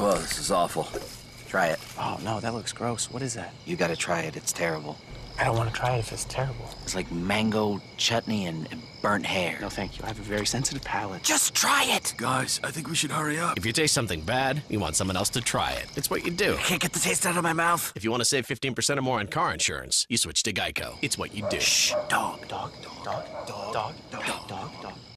Oh, this is awful. Try it. Oh, no, that looks gross. What is that? You gotta try it. It's terrible. I don't want to try it if it's terrible. It's like mango chutney and burnt hair. No, thank you. I have a very sensitive palate. Just try it! Guys, I think we should hurry up. If you taste something bad, you want someone else to try it. It's what you do. I can't get the taste out of my mouth. If you want to save 15% or more on car insurance, you switch to Geico. It's what you do. Shh, dog. Dog, dog, dog, dog, dog, dog, dog.